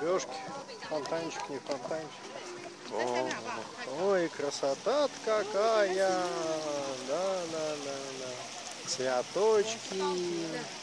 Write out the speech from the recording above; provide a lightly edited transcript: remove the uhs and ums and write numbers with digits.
рыбешки. Фонтанчик, не фонтанчик. О, ой, красота какая! Да. Цветочки.